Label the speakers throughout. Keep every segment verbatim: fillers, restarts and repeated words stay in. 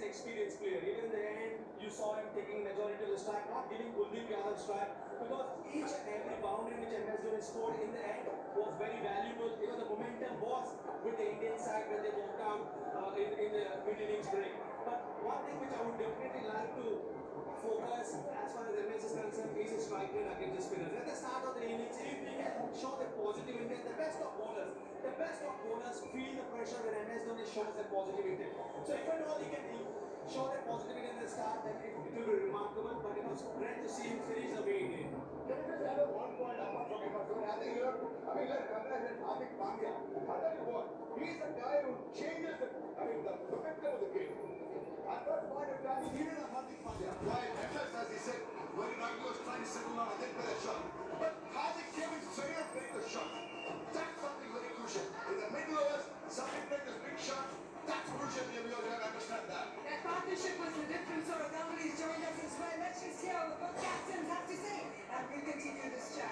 Speaker 1: experienced player. Even in the end, you saw him taking majority of the strike, not giving Kuldeep Yadav strike, because each and every boundary which M S Dhoni scored in the end was very valuable. You know, the momentum was with the Indian side when they walked out uh, in, in the mid-innings break. But one thing which I would definitely like to focus as far as M S is concerned is his strike rate against the spinners. At the start of the innings, if we can show the positive intent, the best of bowlers, the best of bowlers feel the pressure when M S Dhoni shows that positive intent. So if at all he can show that positivity in the start, then it, it will be remarkable. But it was great to see him finish the way he did.
Speaker 2: Let me just add one point apart from him. I think you have, I mean, let congratulate Hardik Pandya. I'll tell you what, he's a guy who changes the, I mean, the momentum of the game. At that point of time, he needed a Hardik Pandya. Why, M S, as he said, when Raghu was trying to settle down, I didn't play a shot. But Hardik came in fair, played the shot. That's something very crucial. In the middle overs, somebody played this big shot. That's crucial. We all have to understand that.
Speaker 3: That partnership was the difference. So Ganguly's joined us as well. Let's just hear what both captains have to say, and we'll continue this chat.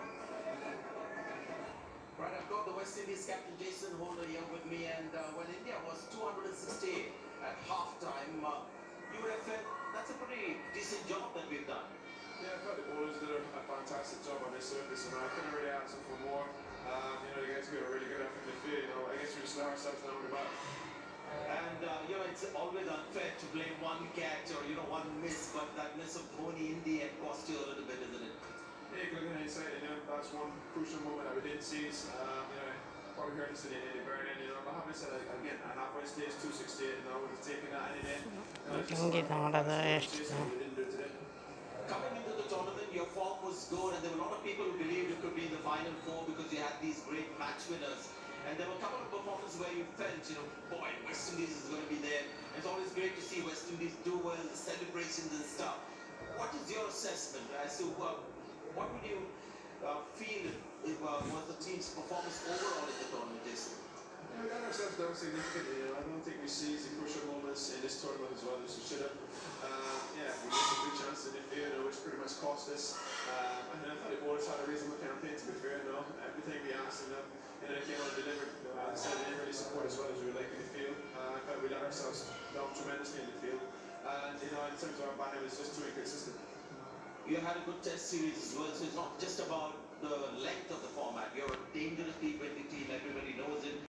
Speaker 4: Right, I've got the West Indies captain Jason Holder here with me, and uh, when India was two hundred sixty-eight at half-time, uh, you would have felt that's a pretty decent job that we've done.
Speaker 5: Yeah, I thought the bowlers did a, a fantastic job on this surface, and I couldn't really ask them for more. Um, you know, the guys got a really good effort in the field. You know, I guess we just let ourselves down with the bat.
Speaker 4: And, uh, you know, it's always unfair to blame one catch or, you know, one miss, but that miss of Dhoni in the end cost you a little bit, isn't it?
Speaker 5: Yeah, looking at hindsight, you know, that's one crucial moment that we didn't seize. Um, you know, probably heard this in the, in the very end, you know, but having said that, again, at halfway stage, two sixty-eight, you know, would have taken that any day.
Speaker 6: ಹಿಂಗೆ ನೋಡೋದು ಎಷ್ಟು
Speaker 4: Coming into the tournament, your form was good, and there were a lot of people who believed it could be in the final four because you had these great match winners. And there were a couple of performances where you felt, you know, boy, West Indies is going to be there. It's always great to see West Indies do well, the celebrations and stuff. What is your assessment as to uh, what would you uh, feel if, uh, was the team's performance overall in the tournament, Jason?
Speaker 5: Yeah, we got ourselves down significantly. You know, I don't think we seized the crucial moments in this tournament as well as we should have. Um, yeah, we missed a good chance in the field, you know, which pretty much cost us. Um, and I thought the bowlers had a reasonable campaign, to be fair. You know, everything we asked them, you know, they came out and delivered. Uh, so they didn't really support as well as we would like in the field. Uh, I felt we let ourselves down tremendously in the field. And, you know, in terms of our batting, it was just too inconsistent.
Speaker 4: You had a good test series as well, so it's not just about the length of the format. You're a dangerous T twenty team, everybody knows it.